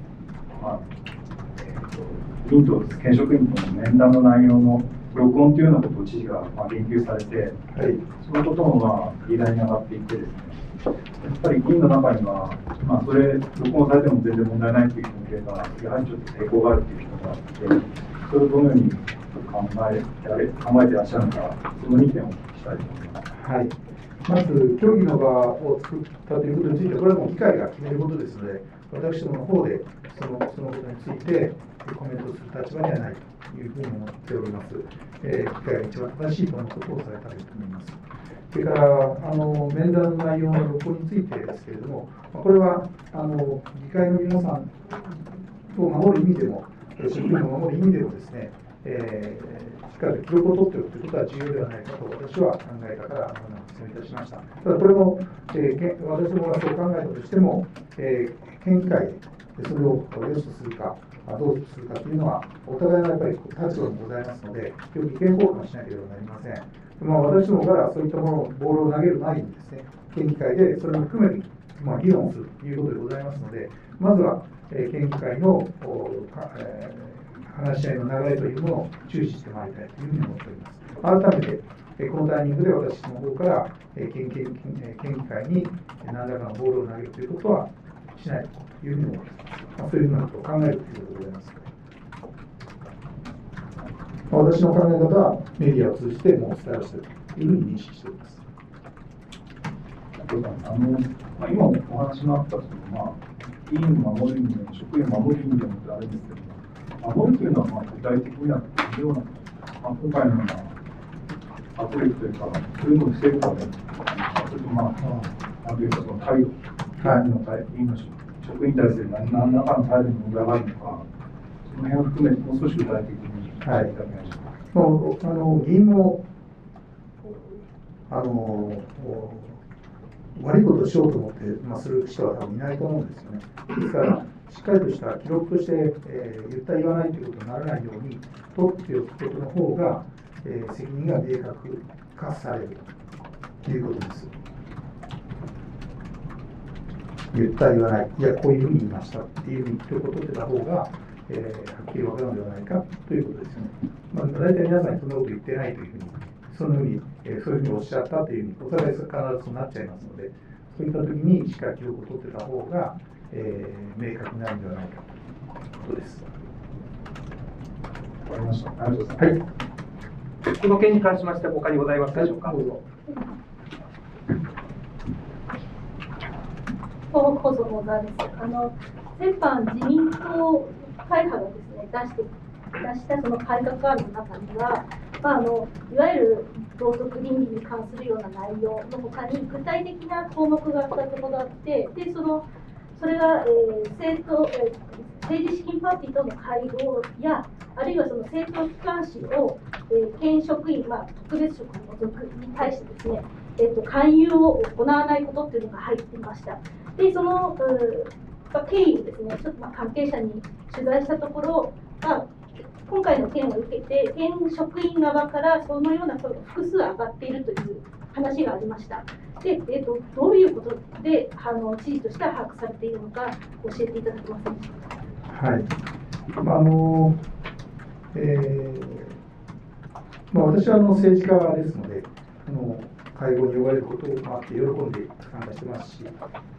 議員と県職員との面談の内容の録音というようなことを知事が言及されて、はい、そのことも議題に上がっていってですね、やっぱり議員の中には、それ、録音されても全然問題ないという人もいれば、やはりちょっと抵抗があるという人があって、それをどのように考えていらっしゃるのか、その2点をお聞きしたいと思います。 はい、まず、協議の場を作ったということについて、これはもう議会が決めることですので、私どもの方でそのことについてコメントする立場にはないというふうに思っております。議会が一番正しいとのことをされたらいいと思います。それから面談の内容の録音についてですけれども、これは議会の皆さんを守る意味でも、 職員を守る意味でもですね、しっかりと記録を取っておくということは重要ではないかと私は考えたから質問いたしました。ただこれも、私どもがそう考えたとしても、県議会でそれを良しとするか、どうするかというのは、お互いのやっぱり立場もございますので、意見交換しなければなりません。私どもからそういったものを、ボールを投げる前にですね、県議会でそれも含めて、議論するということでございますので、まずは、県議会の話し合いの流れというものを注視してまいりたいというふうに思っております。改めて、このタイミングで私の方から、県議会に何らかのボールを投げるということはしないというふうに思っています。そういうふうなことを考えるということでございます。私の考え方はメディアを通じてもうお伝えをしているというふうに認識しております。 今もお話のあった議員を守る意味でも職員を守る意味でもってあれですけど、守るというのは具体的にはどのような、今回のような圧力というか、そういうのを防ぐため、それとなんていうか、その態度、議員の職員に対する何らかの態度に問題があるのか、その辺を含めて、もう少し具体的にしていただけないでしょうか。 議員も悪いことをしようと思って、する人は多分いないと思うんですよね。ですから、しっかりとした記録として、言った言わないということにならないように、取っておくことの方が、責任が明確化されるということです。言った言わない、いや、こういうふうに言いましたっていうふうに記録を取ってた方が、はっきり分かるのではないかということですよね。大体皆さんにそんなこと言ってないというふうに、そういうふうにおっしゃったというふうに、お互い必ずそうなっちゃいますので、そういったときにしっかり記録を取ってた方が、明確になるのではないかということです。 わかりました。ありがとうございます。 はい。 この件に関しまして他にございますでしょうか。 どうぞ。 放送の座です。先般自民党会派がですね出したその改革案の中には、いわゆる道徳倫理に関するような内容のほかに具体的な項目が2つほどあって、でそれが、政治資金パーティーとの会合や、あるいはその政党機関紙を、県職員、特別職の属に対してですね、勧誘を行わないことっていうのが入っていました。で、その経緯をですね、ちょっと関係者に取材したところ、今回の件を受けて、県職員側からそのような声が複数上がっているという話がありました。で、どういうことで知事としては把握されているのか、教えていただけますでしょうか。 はい。私は政治家ですので、会合に呼ばれることを待って喜んで参加してますし、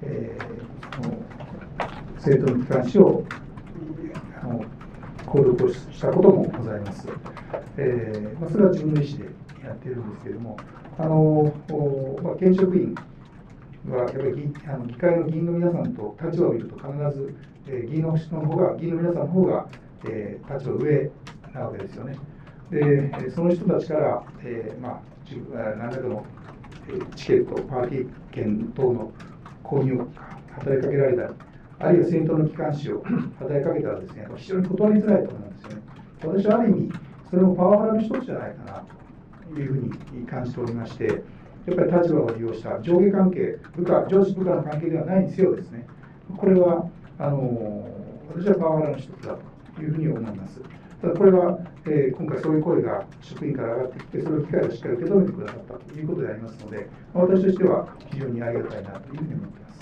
政党の機関紙を購読をしたこともございます。それは自分の意思でやっているんですけれども、県職員はやっぱり議会の議員の皆さんと立場を見ると必ず、議員の皆さんの方が、立場上なわけですよね。で、その人たちから、何らかのチケット、パーティー券等の購入を働きかけられたり、あるいは政党の機関紙を働きかけたらですね、非常に断りづらいと思うんですよね。私はある意味、それもパワハラの一つじゃないかなというふうに感じておりまして、やっぱり立場を利用した上下関係、上司部下の関係ではないにせよですね、これは私はパワハラの一つだというふうに思います。ただこれは、今回そういう声が職員から上がってきて、それを機会がしっかり受け止めてくださったということでありますので、私としては非常にありがたいなというふうに思っています。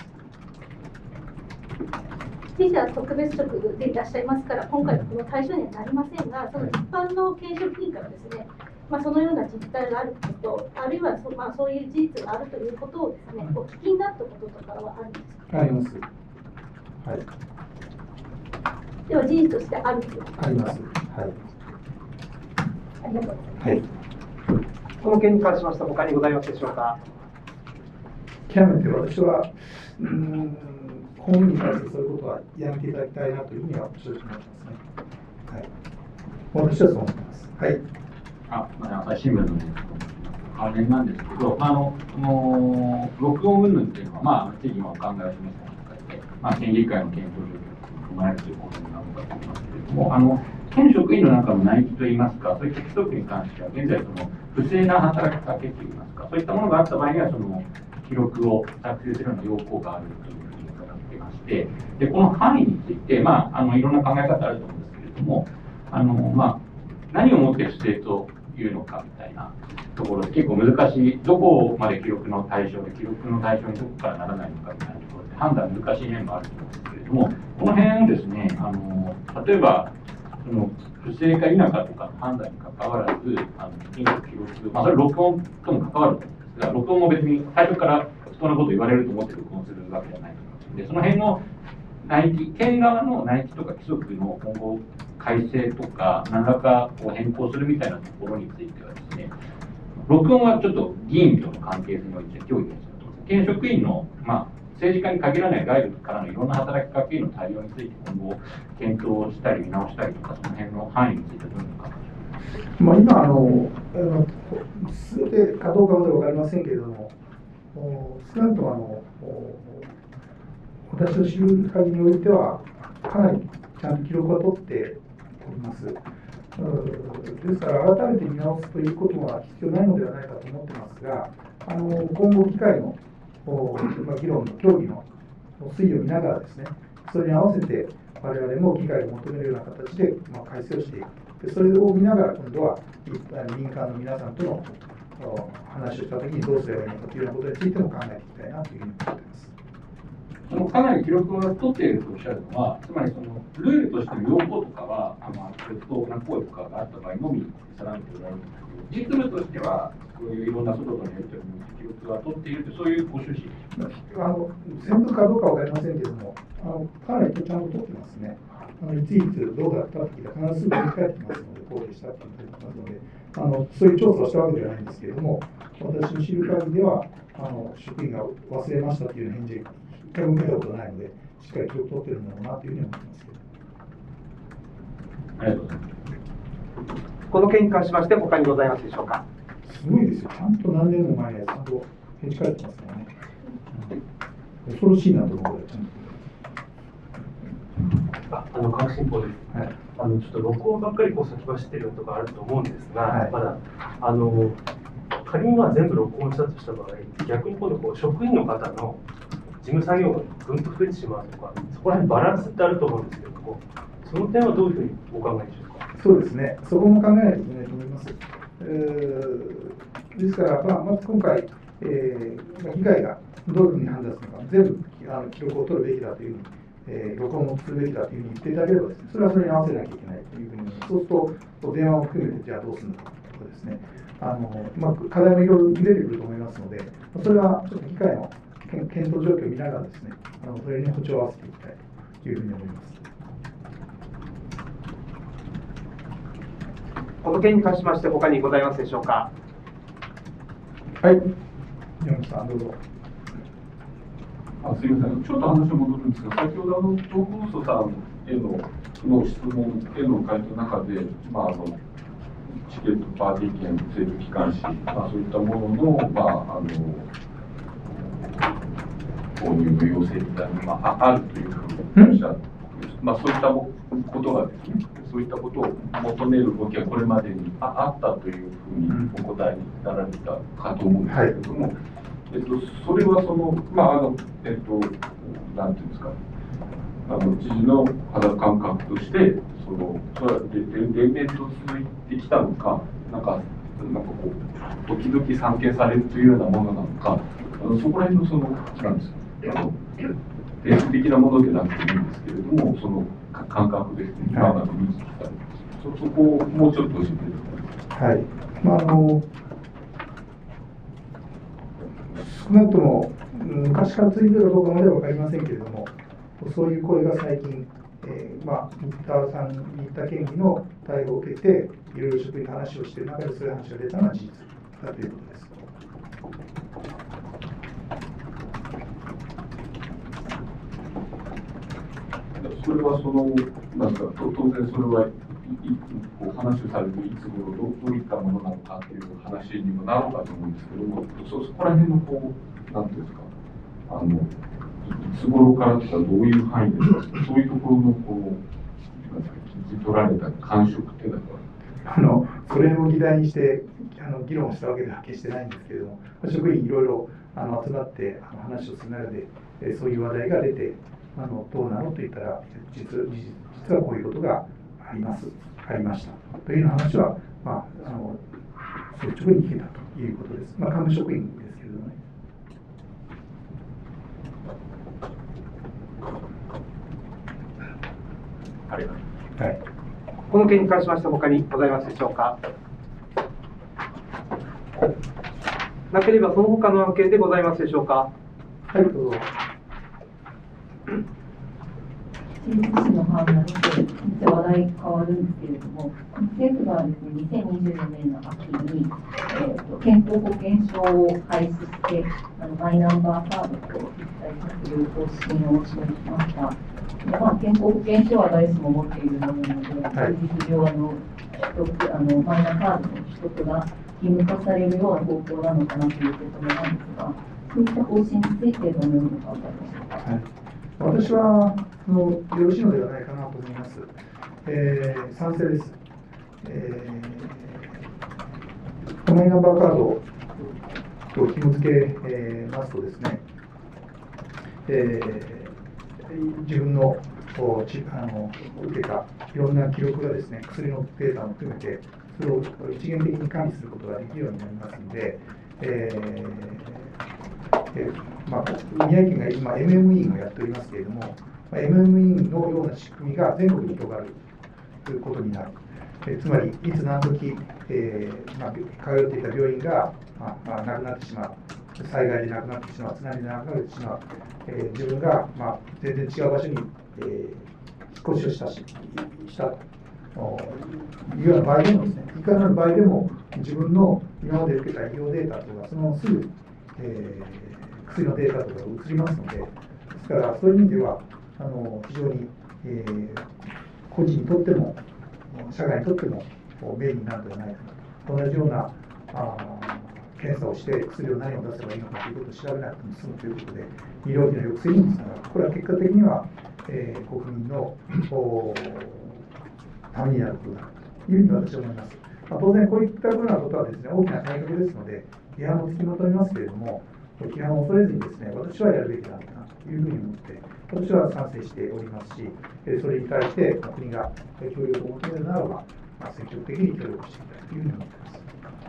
知事は特別職でいらっしゃいますから、今回のこの対象にはなりませんが、その一般の県職員からですね、そのような実態があること、あるいはそういう事実があるということをですね、お聞きになったこととかはあるんですか。 あります。はい。 では事実としてあるということですか。 あります。はい。 ありがとうございます。 はい。 この件に関しまして他にございますでしょうか。 極めて私は公務員に対してそういうことはやめていただきたいなというふうには正直思ってますね。はい。私はそう思ってます。はい。 朝日新聞の関連なんですけど、録音云々っていうのは、知事もお考えを示した中で、県議会の検討状況備えるということになるかと思いますけれども、県職員の中の内規といいますか、そういった規則に関しては、現在、不正な働きかけといいますか、そういったものがあった場合には、記録を作成するような要項があるというふうに伺っていまして、でこの範囲について、いろんな考え方あると思うんですけれども、何をもって不正というのかみたいなところで結構難しい、どこまで記録の対象で、記録の対象にどこからならないのかみたいなところで判断難しい面もあると思うんですけれども、この辺ですね、例えば、不正か否かとかの判断に関わらず、記録、それ録音とも関わると思うんですが、録音も別に最初から不当なことを言われると思って録音するわけじゃないと思うので、その辺の内規、県側の内規とか規則の今後改正とか、何らかこう変更するみたいなところについてはですね、録音はちょっと議員との関係性において協議が必要だと思います。県職員の、政治家に限らない外部からのいろんな働きかけの対応について今後検討したり見直したりとか、その辺の範囲についてどういうのか。 今全てかどうかまでは分かりませんけれども、少なくとも私の知る限りにおいてはかなりちゃんと記録は取っております。ですから改めて見直すということは必要ないのではないかと思ってますが、今後議会の議論の協議の推移を見ながらですね、それに合わせて我々も議会が求めるような形で改正をしていく。でそれを見ながら今度は民間の皆さんとの話をしたときにどうすればいいのかというようなことについても考えていきたいなというふうに思っています。 かなり記録を取っているとおっしゃるのは、つまりルールとしての要項とかは、不当な行為とかがあった場合のみ定めておられるんですけど、実務としては、こういういろんな外とのやり取りに記録が取っているという、そういうご趣旨全部かどうかは分かりませんけれども、かなりちゃんと取ってますね。いついつどうだったって聞いたら必ずすぐ振り返ってきますので、こうでしたって言ってますので、そういう調査をしたわけではないんですけれども、私の知る限りでは、職員が忘れましたという返事、一回も受けたことないので、しっかり記録取ってるんだろうなというふうに思ってますけど。 ありがとうございます。 この件に関しまして、他にございますでしょうか。 すごいですよ、ちゃんと何年も前にちゃんと返事返ってますからね。恐ろしいなと思うぐらいちゃんと。 革新法です。 はい、 ちょっと録音ばっかり先走ってるとかあると思うんですが、 はい、 まだ仮に全部録音したとした場合、逆に今度職員の方の事務作業がぐんと増えてしまうとか、そこら辺バランスってあると思うんですけれども、その点はどういうふうにお考えでしょうか。 そうですね、そこも考えないといけないと思います。ですから、まず今回、議会がどういうふうに判断するのか、全部記録を取るべきだというふうに。録音をするべきだというふうに言っていただければですね、それはそれに合わせなきゃいけないというふうに、そうすると、電話を含めて、じゃあどうするのかとかですね、課題もいろいろ出てくると思いますので、それはちょっと議会の検討状況を見ながらですね、それに歩調を合わせていきたいというふうに思います。 この件に関しまして、他にございますでしょうか。 はい、山本さん、どうぞ。 すみません、ちょっと話を戻るんですが、先ほど東放送さんへの質問への回答の中で、チケット、パーティー券、制度機関誌、そういったものの、購入の要請みたいなのがあるというふうにおっしゃって、そういったことがですね、そういったことを求める動きがこれまでにあったというふうにお答えになられたかと思うんですけれども、それはなんていうんですか、知事の肌感覚として、それは連綿と続いてきたのか、時々散見されるというようなものなのか、そこら辺のなんですか、定数的なものでなくていいんですけれども、その感覚ですね、今まで認識されて、そこをもうちょっと教えてください。 はい。少なくとも昔から続いているかどうかまでは分かりませんけれども、そういう声が最近、新田県議の対応を受けて、いろいろ職員と話をしている中で、そういう話が出たのは事実だということです。 それは当然それは話をされるいつ頃どういったものなのかという話にもなろうかと思うんですけども、そこら辺のなんていうんですか、 つ頃からとかどういう範囲ですか、そういうところのこう取られた感触っていうのはそれを議題にして議論したわけでは決してないんですけれども、職員いろいろ集まって話をする中で、そういう話題が出て、どうなのと言ったら、実はこういうことがありましたというような話は、率直に聞けたということです。幹務職員ですけれどもね。 はい、この件に関しまして他にございますでしょうか。なければその他の案件でございますでしょうか。 はい、どうぞ。 政府の判断で話題変わるんですけれども、政府がですね、2024年の秋に、健康保険証を廃止して、マイナンバーカードと一体化する方針を示しました。健康保険証は誰しも持っているものなので、事実上マイナカードの取得が義務化されるような方向なのかなという受け止めなんですが、そういった方針についてどのように考えましょうか。 はい、私はよろしいのではないかなと思います。賛成です。マイナンバーカードと紐付けますとですね、自分の受けたいろんな記録がですね、薬のデータも含めて、それを一元的に管理することができるようになりますので、宮城県が今、MME をやっておりますけれども、MME のような仕組みが全国に広がるということになる。つまり、いつ何時、通っていた病院が、なくなってしまう、災害でなくなってしまう、津波でなくなってしまう、自分が、全然違う場所に、引っ越しをしたというような場合でもですね、いかなる場合でも、自分の今まで受けた医療データとか、そのすぐ、薬のデータとかが移りますので、ですから、そういう意味では、非常に、個人にとっても、社会にとっても便利になるのではないかと。同じような検査をして、薬を何を出せばいいのかということを調べなくても済むということで、医療費の抑制にもつながる。これは結果的には、国民のためになることだというふうに私は思います。当然、こういったふうなことはですね、大きな改革ですので、批判もつきまとめますけれども、批判を恐れずにですね、私はやるべきだなというふうに思って、私は賛成しておりますし、それに対して国が協力を求めるならば、積極的に協力していきたいというふうに思っています。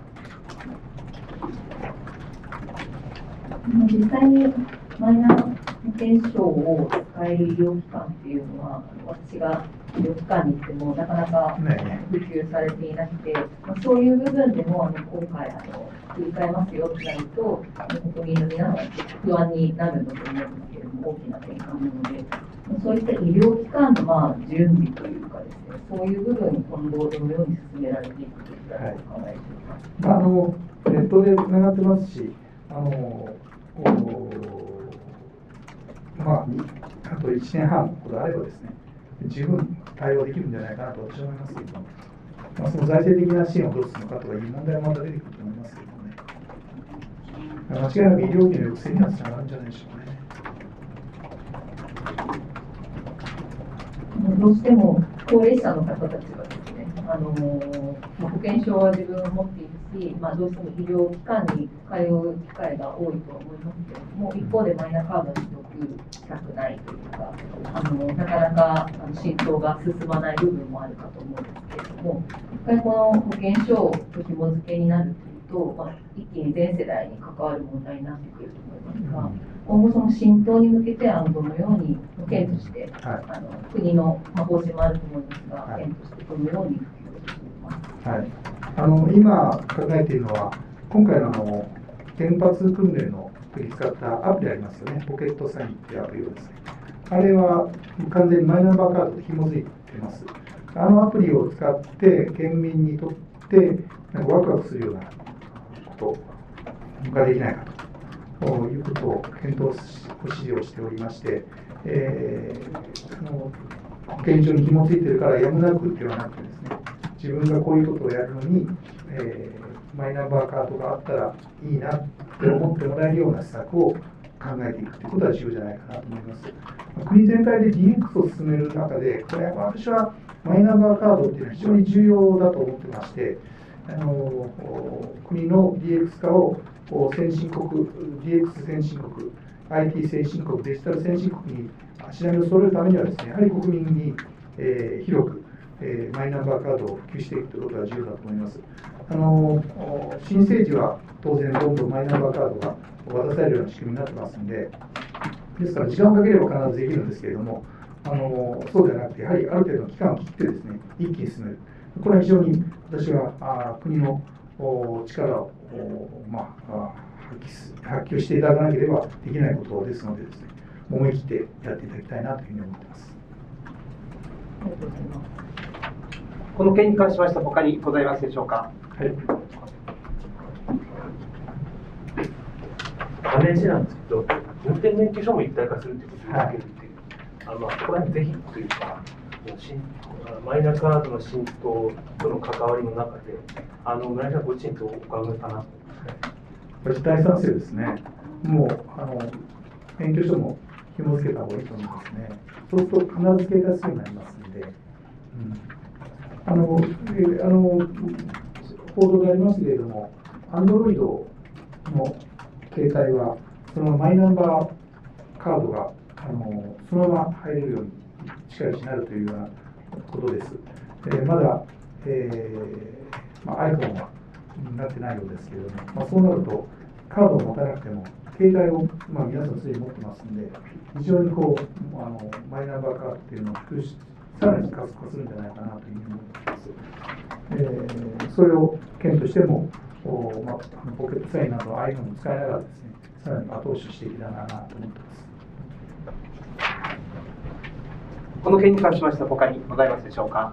実際にマイナ保険証を使える医療機関っていうのは、私が医療機関に行ってもなかなか普及されていなくて、そういう部分でも今回振り替えますよってなると、国民の皆さん不安になるのと思うんですけれども、大きな転換なので、そういった医療機関の準備というかですね、そういう部分に今後どのように進められていくといったお考えでしょうか。 ネットでつながってますし、あと1年半ほどあればですね、十分対応できるんじゃないかなと私は思いますけれども、その財政的な支援をどうするのかとかいう問題はまだ出てくると思いますけれどもね、間違いなく医療費の抑制にはつながるんじゃないでしょうかね。 どうしても高齢者の方たちはですね、保険証は自分が持っているし、どうしても医療機関に通う機会が多いとは思いますけれども、一方でマイナカード取得したくないというか、なかなか浸透が進まない部分もあるかと思うんですけれども、一回この保険証と紐付けになるというと、一気に全世代に関わる問題になってくると思いますが、今後その浸透に向けてどのように県として、国の方針もあると思いますが、県としてどのように普及をしていますか。 今考えているのは、今回の原発訓練の時に使ったアプリありますよね、ポケットサインっていうアプリをですね、あれは完全にマイナンバーカードと紐づいてます。あのアプリを使って県民にとってワクワクするようなことができないかということを検討指示をしておりまして、保険証に紐づいているからやむなくではなくてですね、自分がこういうことをやるのに、マイナンバーカードがあったらいいなって思ってもらえるような施策を考考えていくということは重要じゃないかなと思います。国全体で DX を進める中で、これ私はマイナンバーカードっていうのは非常に重要だと思ってまして、国の DX 化を先進国、DX 先進国、IT 先進国、デジタル先進国に足並みを揃えるためにはですね、やはり国民に、広く、マイナンバーカードを普及していくということが重要だと思います。新生児は当然どんどんマイナンバーカードが渡されるような仕組みになってますので、ですから時間をかければ必ずできるんですけれども、そうではなくて、やはりある程度の期間を切ってですね、一気に進める。これは非常に私は国の力を、発揮していただかなければできないことですのでですね、思い切ってやっていただきたいなというふうに思っています。 この件に関しましては他にございますでしょうか。 はい。 関連してなんですけど、運転免許証も一体化するということを受けるっていう、これはぜひというか、マイナカードの浸透との関わりの中で、村井さんご自身とお考えかなと思います。 これ大賛成ですね。もう免許証も紐付けた方がいいと思いますね。そうすると必ず携帯するようになりますので、報道でありますけれども、Android の携帯は、そのマイナンバーカードがそのまま入れるように近いうちになるというようなことです。まだ、iPhone はなってないようですけれども、そうなると、カードを持たなくても、携帯を、皆さんすでに持ってますので、非常にマイナンバーカードっていうのを普及し、さらに加速化するんじゃないかなというふうに思っています。それを県としても、ポケットサインなど、ああいうのも使いながらですね、さらに後押ししていけたらなと思っています。 この件に関しましては他にございますでしょうか。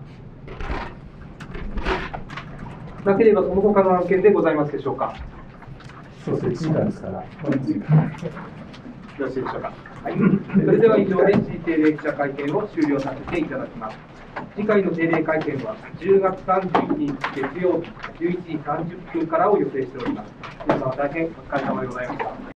なければその他の案件でございますでしょうか。 そうですね、1時間ですから。よろしいでしょうか。はい、それでは以上で知事定例記者会見を終了させていただきます。次回の定例会見は10月31日月曜日11時30分からを予定しております。皆様大変お疲れ様でございました。